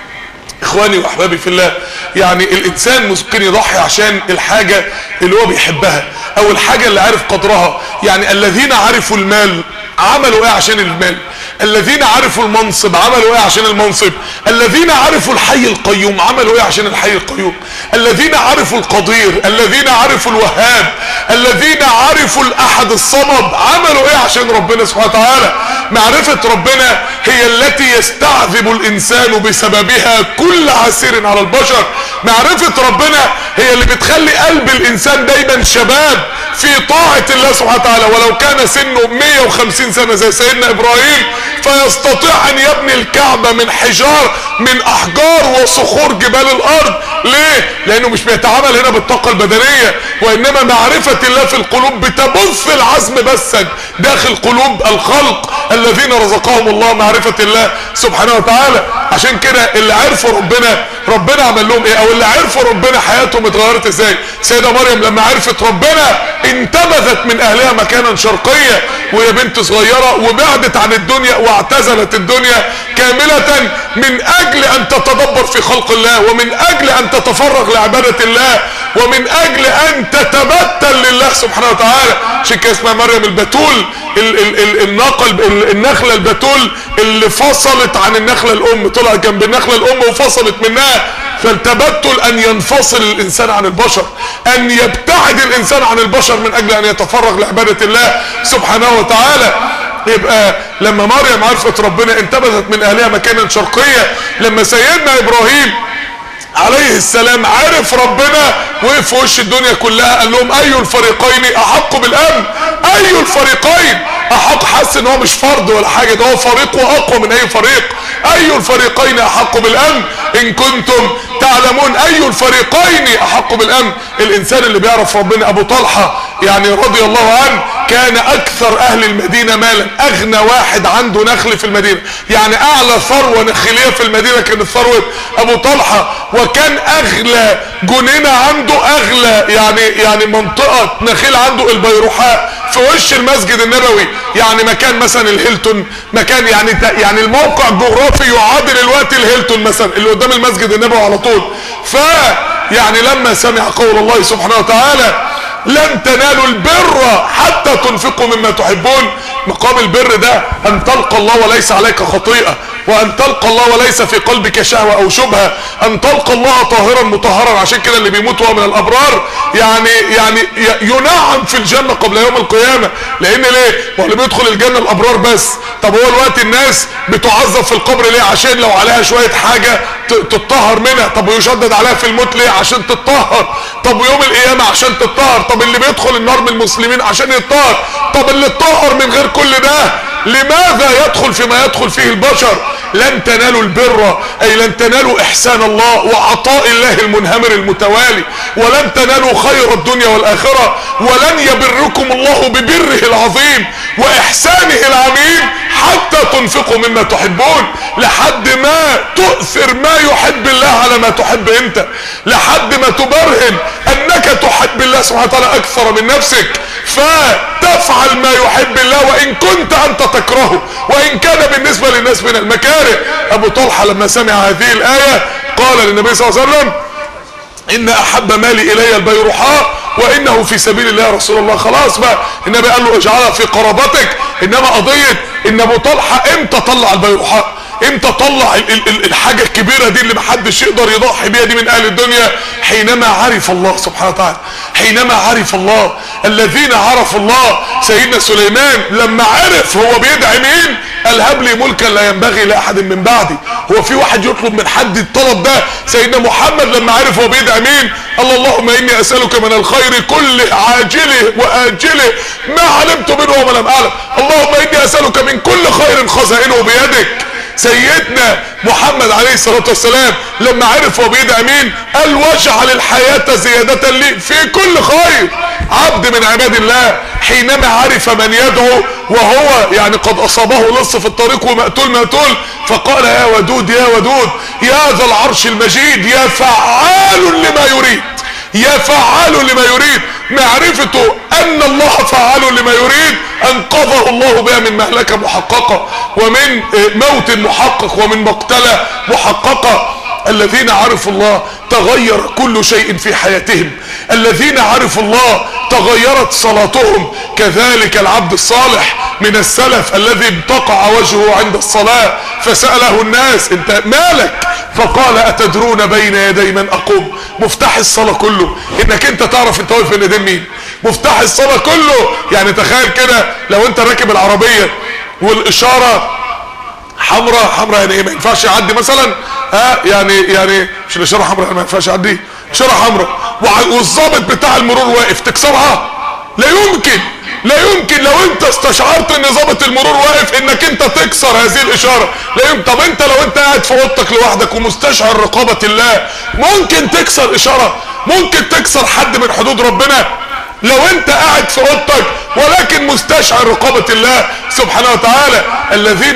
اخواني واحبابي في الله، يعني الانسان ممكن يضحي عشان الحاجة اللي هو بيحبها او الحاجة اللي عارف قدرها. يعني الذين عرفوا المال عملوا ايه عشان المال، الذين عرفوا المنصب عملوا ايه عشان المنصب، الذين عرفوا الحي القيوم عملوا ايه عشان الحي القيوم، الذين عرفوا القدير، الذين عرفوا الوهاب، الذين عرفوا الاحد الصمد عملوا ايه عشان ربنا سبحانه وتعالى. معرفة ربنا هي التي يستعذب الانسان بسببها كل عسير على البشر. معرفة ربنا هي اللي بتخلي قلب الانسان دايما شباب في طاعة الله سبحانه وتعالى، ولو كان سنه 150 سنة زي سيدنا ابراهيم فيستطيع ان يبني الكعبة من احجار وصخور جبال الارض. ليه؟ لانه مش بيتعامل هنا بالطاقة البدنية، وانما معرفة الله في القلوب بتبث العزم بثا داخل قلوب الخلق الذين رزقهم الله معرفة الله سبحانه وتعالى. عشان كده اللي عرفوا ربنا عمل لهم ايه؟ او اللي عرفوا ربنا حياتهم اتغيرت ازاي؟ سيدة مريم لما عرفت ربنا انتبذت من اهلها مكانا شرقية وهي بنت صغيرة، وبعدت عن الدنيا واعتزلت الدنيا كاملة من اجل ان تتدبر في خلق الله، ومن اجل ان تتفرغ لعبادة الله، ومن اجل ان تتبتل لله سبحانه وتعالى. عشان كده اسمها مريم البتول، النخلة البتول اللي فصلت عن النخلة الام، طلعت جنب النخلة الام وفصلت منها. فالتبتل ان ينفصل الانسان عن البشر، ان يبتعد الانسان عن البشر من اجل ان يتفرغ لعبادة الله سبحانه وتعالى. يبقى لما مريم عرفت ربنا انتبذت من اهلها مكانا شرقية. لما سيدنا ابراهيم عليه السلام عرف ربنا وقف في وش الدنيا كلها قال لهم اي الفريقين احق بالامن؟ اي الفريقين احق؟ حس ان هو مش فرد ولا حاجه، ده هو فريق واقوى من اي فريق. اي الفريقين احق بالامن ان كنتم تعلمون؟ اي الفريقين احق بالامن؟ الانسان اللي بيعرف ربنا ابو طلحه يعني رضي الله عنه كان اكثر اهل المدينه مالا، اغنى واحد عنده نخل في المدينه، يعني اعلى ثروه نخيليه في المدينه كانت ثروه ابو طلحه. وكان اغلى جنينه عنده، اغلى يعني منطقه نخيل عنده البيروحاء في وش المسجد النبوي، يعني مكان مثلا الهيلتون، مكان يعني الموقع الجغرافي يعادل الوقت الهيلتون مثلا اللي قدام المسجد النبوي على طول. يعني لما سمع قول الله سبحانه وتعالى لن تنالوا البر حتى تنفقوا مما تحبون، مقام البر ده ان تلقى الله وليس عليك خطيئة، وان تلقى الله وليس في قلبك شهوة او شبهة، ان تلقى الله طاهرا مطهرا. عشان كده اللي بيموت هو من الابرار يعني ينعم في الجنة قبل يوم القيامة. لان ليه؟ هو اللي بيدخل الجنة الابرار بس. طب هو الوقت الناس بتعذب في القبر ليه؟ عشان لو عليها شوية حاجة تتطهر منها. طب ويشدد عليها في الموت ليه؟ عشان تتطهر. طب ويوم القيامة عشان تتطهر. طب اللي بيدخل النار من المسلمين عشان يتطهر. طب اللي اتطهر من غير كل ده لماذا يدخل فيما يدخل فيه البشر؟ لن تنالوا البر اي لن تنالوا احسان الله وعطاء الله المنهمر المتوالي، ولن تنالوا خير الدنيا والاخرة، ولن يبركم الله ببره العظيم واحسانه العميم حتى تنفقوا مما تحبون، لحد ما تؤثر ما يحب الله على ما تحب انت، لحد ما تبرهن انك تحب الله سبحانه وتعالى اكثر من نفسك، فتفعل ما يحب الله وان كنت انت تكرهه، وان كان بالنسبة للناس من المكاره. ابو طلحة لما سمع هذه الآية قال للنبي صلى الله عليه وسلم ان احب مالي الي البيرحاء وانه في سبيل الله يا رسول الله. خلاص بقى النبي قال له اجعلها في قرابتك. انما قضية ان ابو طلحة امتى طلع البيرحاء، امتى طلع الحاجة الكبيرة دي اللي محدش يقدر يضحي بيها دي من اهل الدنيا؟ حينما عرف الله سبحانه وتعالى، حينما عرف الله. الذين عرفوا الله، سيدنا سليمان لما عرف هو بيدعي مين قال هب لي ملكا لا ينبغي لاحد من بعدي. هو في واحد يطلب من حد الطلب ده؟ سيدنا محمد لما عرف هو بيدعي مين قال اللهم اني اسألك من الخير كله عاجله واجله ما علمت منه وما لم اعلم، اللهم اني اسألك من كل خير خزائنه بيدك. سيدنا محمد عليه الصلاة والسلام لما عرف هو بيدعي مين قال واجعل الحياة زيادة لي في كل خير. عبد من عباد الله حينما عرف من يدعو وهو يعني قد اصابه لص في الطريق ومقتول فقال يا ودود يا ودود يا ذا العرش المجيد يا فعال لما يريد، يا فعال لما يريد. معرفته ان الله فعال لما يريد انقذه الله بها من مهلكة محققة ومن موت محقق ومن مقتلة محققة. الذين عرفوا الله تغير كل شيء في حياتهم، الذين عرفوا الله تغيرت صلاتهم. كذلك العبد الصالح من السلف الذي ابتقع وجهه عند الصلاة فسأله الناس انت مالك؟ فقال اتدرون بين يدي من اقوم؟ مفتاح الصلاة كله انك انت تعرف انت واقف بين يدين مين. مفتاح الصلاة كله يعني تخيل كده لو انت راكب العربية والاشارة حمراء يعني ايه ما ينفعش يعدي مثلا، يعني مش الاشاره حمراء ما ينفعش يعدي، اشاره حمراء والظابط بتاع المرور واقف تكسرها؟ لا يمكن، لا يمكن. لو انت استشعرت ان ضابط المرور واقف انك انت تكسر هذه الاشاره، طب انت لو انت قاعد في اوضتك لوحدك ومستشعر رقابه الله ممكن تكسر اشاره؟ ممكن تكسر حد من حدود ربنا؟ لو انت قاعد في اوضتك ولكن مستشعر رقابة الله سبحانه وتعالى. الذين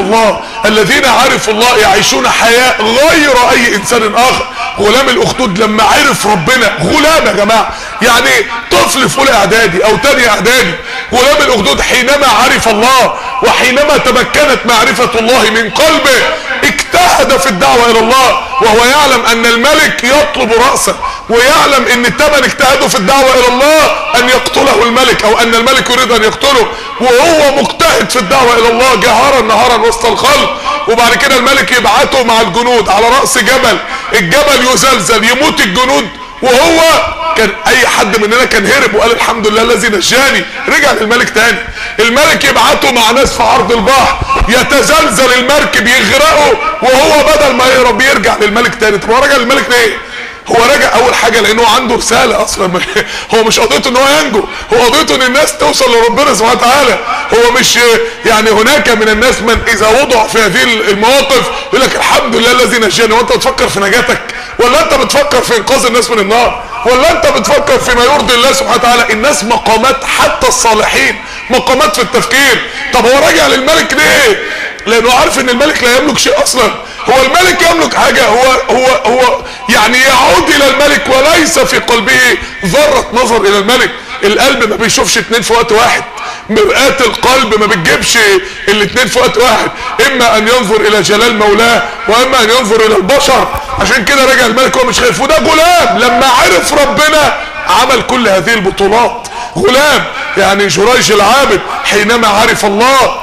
عرفوا الله يعيشون حياة غير اي انسان اخر. غلام الاخدود لما عرف ربنا، غلام يا جماعة يعني طفل في اولى اعدادي او تانية اعدادي، غلام الاخدود حينما عرف الله وحينما تمكنت معرفة الله من قلبه اجتهد في الدعوة الى الله، وهو يعلم ان الملك يطلب رأسه، ويعلم ان ثمن اجتهاده في الدعوة الى الله ان يقتله الملك او ان الملك يريد ان يقتله، وهو مجتهد في الدعوة الى الله جهارا نهارا وسط الخلق. وبعد كده الملك يبعته مع الجنود على رأس جبل، الجبل يزلزل يموت الجنود، وهو كان اي حد مننا كان هرب وقال الحمد لله الذي نجاني، رجع للملك تاني. الملك يبعته مع ناس في عرض البحر، يتزلزل المركب يغرقوا، وهو بدل ما يهرب يرجع للملك تاني. طب هو رجع للملك ليه؟ هو رجع اول حاجه لانه عنده رساله اصلا. هو مش قضيته ان هو ينجو، هو قضيته ان الناس توصل لربنا سبحانه وتعالى. هو مش يعني هناك من الناس من اذا وضع في هذه المواقف يقول لك الحمد لله الذي نجاني. وانت بتفكر في نجاتك، ولا انت بتفكر في انقاذ الناس من النار، ولا انت بتفكر فيما يرضي الله سبحانه وتعالى؟ الناس مقامات، حتى الصالحين مقامات في التفكير. طب هو راجع للملك ليه؟ لانه عارف ان الملك لا يملك شيء اصلا. هو الملك يملك حاجة؟ هو يعني يعود الى الملك وليس في قلبه ذرة نظر الى الملك. القلب ما بيشوفش اتنين في وقت واحد، مرآة القلب ما بتجيبش الاتنين في وقت واحد، اما ان ينظر الى جلال مولاه واما ان ينظر الى البشر. عشان كده رجع الملك هو مش خايف. وده غلام لما عرف ربنا عمل كل هذه البطولات. غلام يعني جريج العابد حينما عرف الله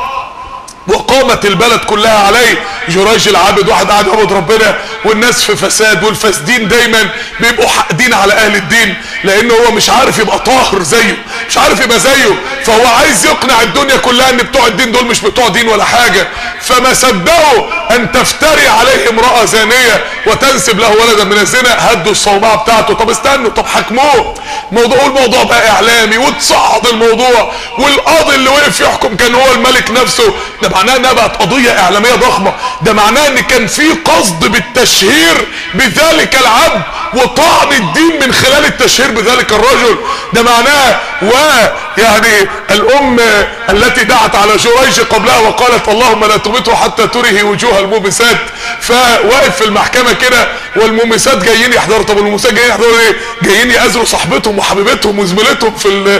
وقامت البلد كلها عليه. جريج العابد واحد قاعد يعبد ربنا والناس في فساد، والفاسدين دايما بيبقوا حاقدين على اهل الدين لانه هو مش عارف يبقى طاهر زيه، مش عارف يبقى زيه، فهو عايز يقنع الدنيا كلها ان بتوع الدين دول مش بتوع دين ولا حاجة. فما صدقوا ان تفتري عليه امرأة زانية وتنسب له ولدا من الزنا، هدوا الصومعة بتاعته. طب استنوا، طب حكموه. الموضوع بقى اعلامي وتصعد الموضوع، والقاضي اللي وقف يحكم كان هو الملك نفسه. ده معناه انها بقت قضية اعلامية ضخمة، ده معناه ان كان في قصد بالتشهير بذلك العبد وطعن الدين من خلال التشهير بذلك الرجل. ده معناه ويعني الام التي دعت على جريج قبلها وقالت اللهم لا تمته حتى تره وجوه المومسات، فواقف في المحكمة كده والمومسات جايين يحضروا. طب المومسات جايين يحضروا ايه؟ جايين يأذروا صاحبتهم وحبيبتهم وزميلتهم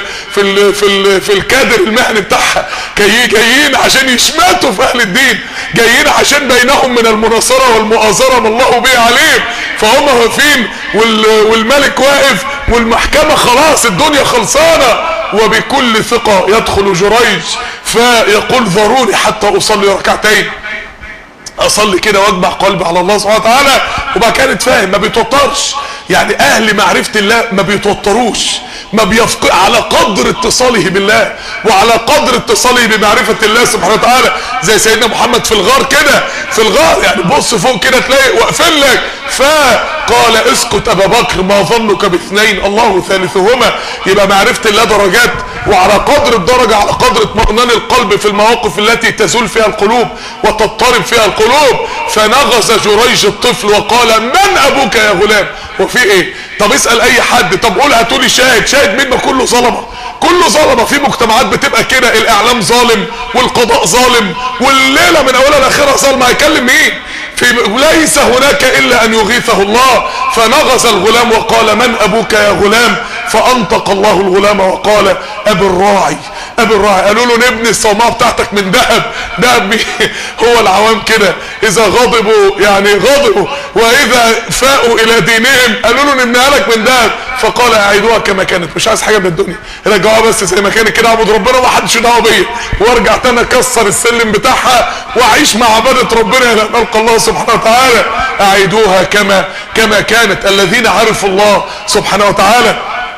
في الكادر المهني بتاعها، جايين عشان يشمتوا في اهل الدين، جايين عشان بينهم من المناصرة والمؤازرة ما الله به عليهم. فهم واقفين والملك واقف والمحكمة خلاص الدنيا خلصانة، وبكل ثقة يدخل جريج فيقول ذروني حتى اصلي ركعتين، اصلي كده واجمع قلبي على الله سبحانه وتعالى. وبقى كانت فاهم ما بيتوترش، يعني اهل معرفة الله ما بيتوتروش، ما بيفق على قدر اتصاله بالله وعلى قدر اتصاله بمعرفة الله سبحانه وتعالى. زي سيدنا محمد في الغار كده، في الغار يعني بص فوق كده تلاقي واقفين لك، فقال اسكت ابا بكر ما ظنك باثنين الله ثالثهما. يبقى معرفة الله درجات، وعلى قدر الدرجة على قدر اطمئنان القلب في المواقف التي تزول فيها القلوب وتضطرب فيها القلوب. فنغز جريج الطفل وقال من ابوك يا غلام؟ وفي ايه؟ طب اسأل اي حد، طب قول هاتولي شاهد مين؟ ما كله ظلمه، كله ظلمه. في مجتمعات بتبقى كده، الاعلام ظالم والقضاء ظالم والليله من اولها لاخرها ظالمه، هيكلم مين؟ ليس هناك الا ان يغيثه الله. فنغز الغلام وقال من ابوك يا غلام؟ فانطق الله الغلام وقال ابي الراعي. قالوا له نبني الصومعة بتاعتك من ذهب. هو العوام كده اذا غضبوا يعني غضبوا، واذا فاقوا الى دينهم قالوا له نبنيها لك من ذهب. فقال اعيدوها كما كانت، مش عايز حاجه من الدنيا، رجعوها بس زي ما كانت كده، اعبد ربنا وما حدش دعوه بيا، وارجع تاني اكسر السلم بتاعها واعيش مع عباده ربنا الى ان القى الله سبحانه وتعالى. اعيدوها كما كانت. الذين عرفوا الله سبحانه وتعالى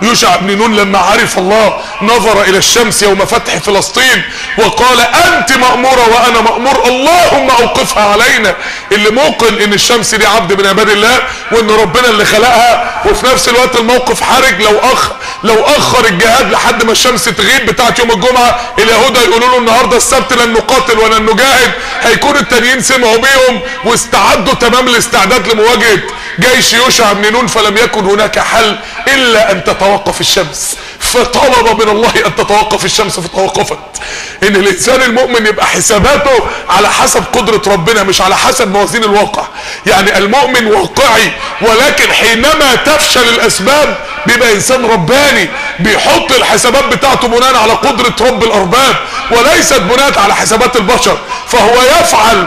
يوشع بن نون لما عرف الله نظر الى الشمس يوم فتح فلسطين وقال انت مأمورة وانا مأمور، اللهم اوقفها علينا. اللي موقن ان الشمس دي عبد من عباد الله وان ربنا اللي خلقها، وفي نفس الوقت الموقف حرج. لو اخر الجهاد لحد ما الشمس تغيب بتاعت يوم الجمعة، اليهود هيقولوا له النهاردة السبت لن نقاتل ولن نجاهد، هيكون التانيين سمعوا بيهم واستعدوا تمام الاستعداد لمواجهة جيش يوشع بن نون. فلم يكن هناك حل الا ان تتوقف الشمس، فطلب من الله ان تتوقف الشمس فتوقفت. ان الانسان المؤمن يبقى حساباته على حسب قدرة ربنا مش على حسب موازين الواقع. يعني المؤمن واقعي، ولكن حينما تفشل الاسباب بيبقى انسان رباني بيحط الحسابات بتاعته بناء على قدرة رب الارباب وليست بناء على حسابات البشر. فهو يفعل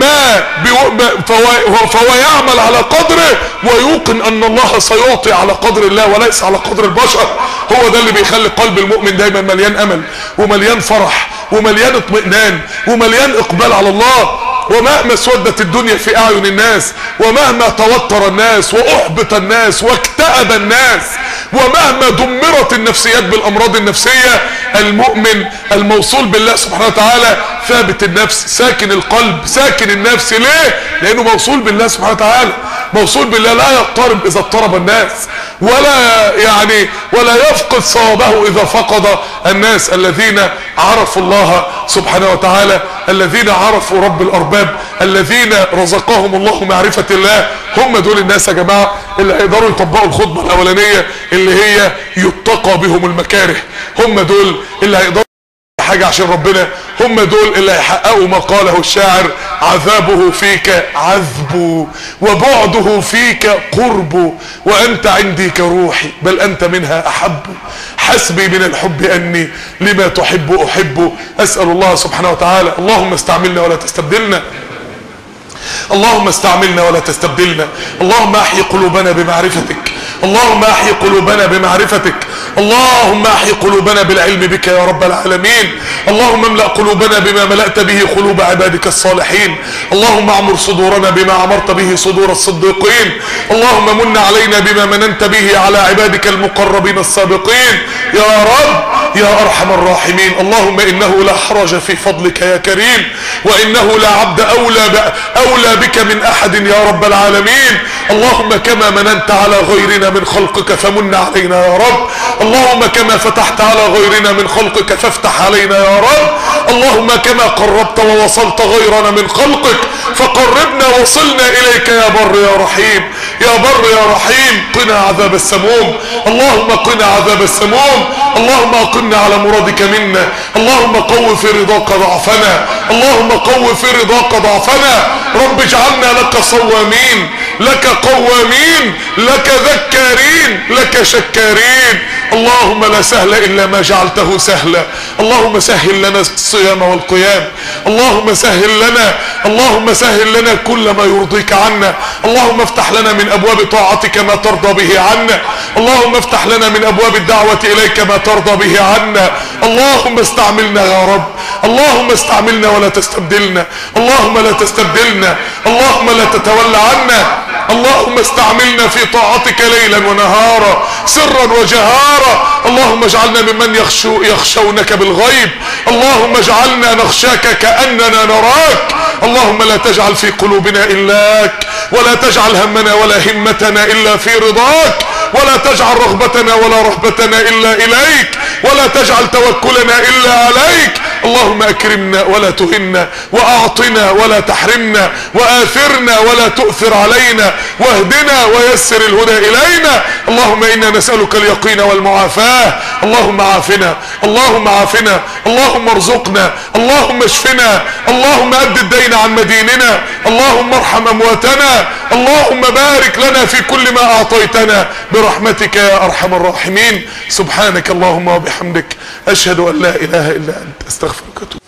فهو يعمل على قدره ويوقن ان الله سيعطي على قدر الله وليس على قدر البشر. هو ده اللي بيخلي قلب المؤمن دايما مليان امل ومليان فرح ومليان اطمئنان ومليان اقبال على الله. ومهما اسودت الدنيا في اعين الناس، ومهما توتر الناس واحبط الناس واكتئب الناس، ومهما دمرت النفسيات بالامراض النفسية، المؤمن الموصول بالله سبحانه وتعالى ثابت النفس ساكن القلب ساكن النفس. ليه؟ لانه موصول بالله سبحانه وتعالى. موصول بالله لا يضطرب اذا اضطرب الناس، ولا يفقد صوابه اذا فقد الناس. الذين عرفوا الله سبحانه وتعالى، الذين عرفوا رب الارباب، الذين رزقهم الله معرفة الله، هم دول الناس يا جماعة اللي هيقدروا يطبقوا الخطبة الاولانية اللي هي يتقى بهم المكاره. هم دول اللي هيقدروا حاجة عشان ربنا، هم دول اللي هيحققوا ما قاله الشاعر: عذابه فيك عذب وبعده فيك قرب، وانت عندي كروحي بل انت منها احب، حسبي من الحب اني لما تحب احب. اسأل الله سبحانه وتعالى اللهم استعملنا ولا تستبدلنا، اللهم استعملنا ولا تستبدلنا، اللهم احيي قلوبنا بمعرفتك، اللهم احيي قلوبنا بمعرفتك، اللهم احيي قلوبنا بالعلم بك يا رب العالمين، اللهم املأ قلوبنا بما ملأت به قلوب عبادك الصالحين، اللهم اعمر صدورنا بما عمرت به صدور الصديقين، اللهم من علينا بما مننت به على عبادك المقربين السابقين يا رب يا ارحم الراحمين. اللهم انه لا حرج في فضلك يا كريم، وانه لا عبد اولى بك من احد يا رب العالمين. اللهم كما مننت على غيرنا من خلقك فمن علينا يا رب، اللهم كما فتحت على غيرنا من خلقك فافتح علينا يا رب، اللهم كما قربت ووصلت غيرنا من خلقك فقربنا وصلنا اليك يا بر يا رحيم، يا بر يا رحيم. قنا عذاب السموم، اللهم قنا عذاب السموم، اللهم اقمنا على مرادك منا، اللهم قو في رضاك ضعفنا، اللهم قو في رضاك ضعفنا. رب اجعلنا لك صوامين، لك قوامين، لك ذكارين، لك شكارين. اللهم لا سهل الا ما جعلته سهلا، اللهم سهل لنا الصيام والقيام، اللهم سهل لنا كل ما يرضيك عنا، اللهم افتح لنا من ابواب طاعتك ما ترضى به عنا، اللهم افتح لنا من ابواب الدعوة اليك ما ترضى به عنا. اللهم استعملنا يا رب، اللهم استعملنا ولا تستبدلنا، اللهم لا تستبدلنا، اللهم لا تتولى عنا، اللهم استعملنا في طاعتك ليلا ونهارا سرا وجهارا. اللهم اجعلنا ممن يخشونك بالغيب، اللهم اجعلنا نخشاك كأننا نراك. اللهم لا تجعل في قلوبنا إلاك، ولا تجعل همنا ولا همتنا إلا في رضاك، ولا تجعل رغبتنا ولا رهبتنا إلا إليك، ولا تجعل توكلنا إلا عليك. اللهم اكرمنا ولا تهنا، واعطنا ولا تحرمنا، واثرنا ولا تؤثر علينا، واهدنا ويسر الهدى الينا. اللهم انا نسألك اليقين والمعافاة. اللهم عافنا، اللهم عافنا، اللهم ارزقنا، اللهم اشفنا، اللهم اد الدين عن مديننا، اللهم ارحم امواتنا، اللهم بارك لنا في كل ما اعطيتنا برحمتك يا ارحم الراحمين. سبحانك اللهم وبحمدك، اشهد ان لا اله الا انت، استغفرك.